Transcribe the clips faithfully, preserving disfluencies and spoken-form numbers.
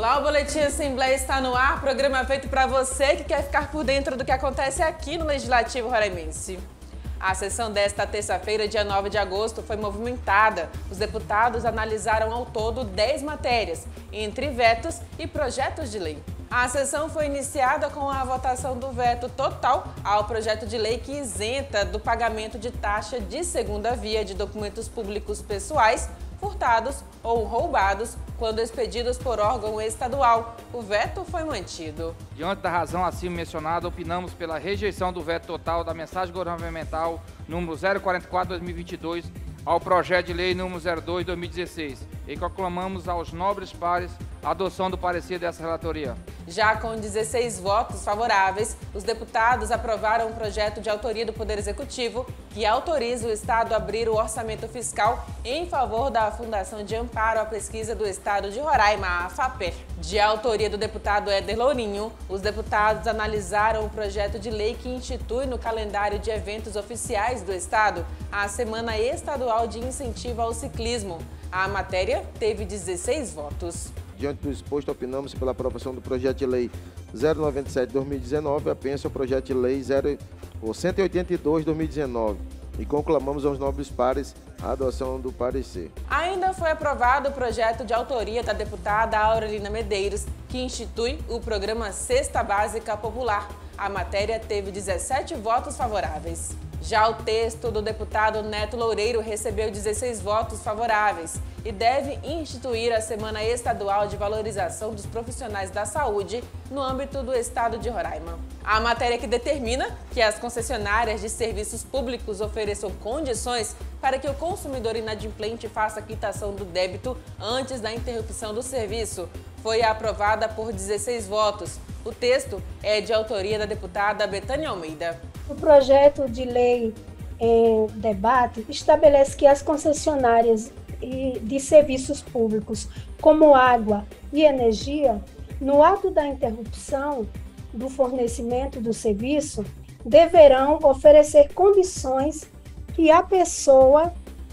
Olá, o Boletim Assembleia está no ar, programa feito para você que quer ficar por dentro do que acontece aqui no Legislativo Roraimense. A sessão desta terça-feira, dia nove de agosto, foi movimentada. Os deputados analisaram ao todo dez matérias, entre vetos e projetos de lei. A sessão foi iniciada com a votação do veto total ao projeto de lei que isenta do pagamento de taxa de segunda via de documentos públicos pessoais furtados ou roubados quando expedidos por órgão estadual. O veto foi mantido. Diante da razão acima mencionada, opinamos pela rejeição do veto total da mensagem governamental número zero quarenta e quatro barra dois mil e vinte e dois ao projeto de lei número zero dois barra dois mil e dezesseis e conclamamos aos nobres pares a adoção do parecer dessa relatoria. Já com dezesseis votos favoráveis, os deputados aprovaram um projeto de autoria do Poder Executivo que autoriza o Estado a abrir o orçamento fiscal em favor da Fundação de Amparo à Pesquisa do Estado de Roraima, a FAPER. De autoria do deputado Éder Lourinho, os deputados analisaram o projeto de lei que institui no calendário de eventos oficiais do Estado a Semana Estadual de Incentivo ao Ciclismo. A matéria teve dezesseis votos. Diante do exposto, opinamos pela aprovação do projeto de lei zero noventa e sete barra dois mil e dezenove, apenso ao projeto de lei cento e oitenta e dois barra dois mil e dezenove e conclamamos aos nobres pares a adoção do parecer. Ainda foi aprovado o projeto de autoria da deputada Aurelina Medeiros, que institui o programa Cesta Básica Popular. A matéria teve dezessete votos favoráveis. Já o texto do deputado Neto Loureiro recebeu dezesseis votos favoráveis e deve instituir a Semana Estadual de Valorização dos Profissionais da Saúde no âmbito do Estado de Roraima. A matéria que determina que as concessionárias de serviços públicos ofereçam condições para que o consumidor inadimplente faça a quitação do débito antes da interrupção do serviço foi aprovada por dezesseis votos. O texto é de autoria da deputada Betânia Almeida. O projeto de lei em debate estabelece que as concessionárias de serviços públicos, como água e energia, no ato da interrupção do fornecimento do serviço, deverão oferecer condições que a pessoa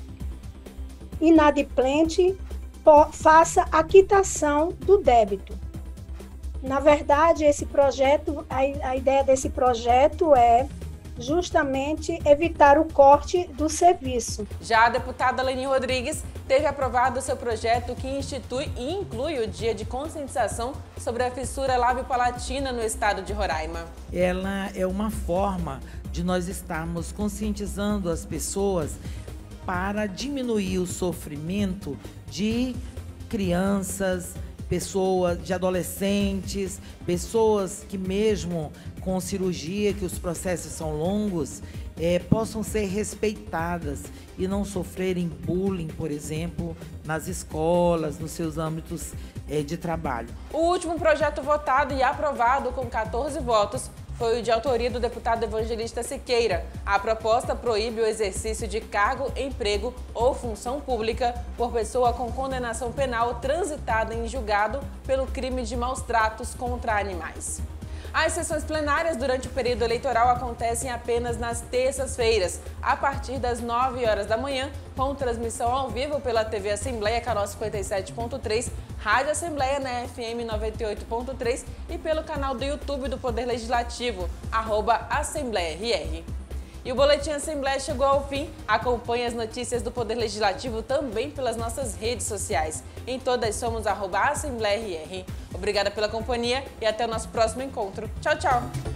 inadimplente faça a quitação do débito. Na verdade, esse projeto, a, a ideia desse projeto é justamente evitar o corte do serviço. Já a deputada Leni Rodrigues teve aprovado o seu projeto que institui e inclui o dia de conscientização sobre a fissura lábio-palatina no estado de Roraima. Ela é uma forma de nós estarmos conscientizando as pessoas para diminuir o sofrimento de crianças, pessoas, de adolescentes, pessoas que mesmo com cirurgia, que os processos são longos, é, possam ser respeitadas e não sofrerem bullying, por exemplo, nas escolas, nos seus âmbitos é, de trabalho. O último projeto votado e aprovado com quatorze votos foi o de autoria do deputado Evangelista Siqueira. A proposta proíbe o exercício de cargo, emprego ou função pública por pessoa com condenação penal transitada em julgado pelo crime de maus tratos contra animais. As sessões plenárias durante o período eleitoral acontecem apenas nas terças-feiras, a partir das nove horas da manhã, com transmissão ao vivo pela T V Assembleia Canal cinquenta e sete ponto três, Rádio Assembleia na F M noventa e oito ponto três e pelo canal do YouTube do Poder Legislativo, arroba Assembleia R R. E o Boletim Assembleia chegou ao fim. Acompanhe as notícias do Poder Legislativo também pelas nossas redes sociais. Em todas somos arroba Assembleia R R. Obrigada pela companhia e até o nosso próximo encontro. Tchau, tchau!